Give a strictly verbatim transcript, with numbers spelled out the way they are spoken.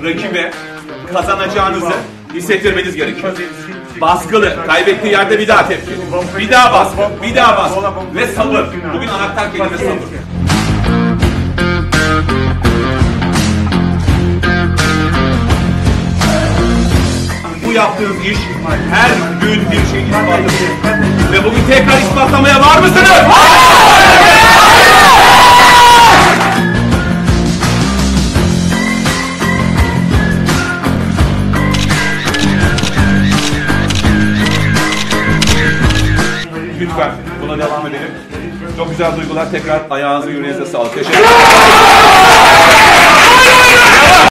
rakibe kazanacağınızı hissettirmeniz gerekiyor. Baskılı, kaybettiği yerde bir daha tepki, bir daha baskı, bir daha baskı ve sabır. Bugün anahtar kelime sabır. Bu yaptığınız iş her gün bir şey ispatlatıyor. Ve bugün tekrar ispatlamaya var mısınız? Lütfen buna devam edelim. Çok güzel duygular. Tekrar ayağınıza yüreğinize sağlık. Teşekkür ederim.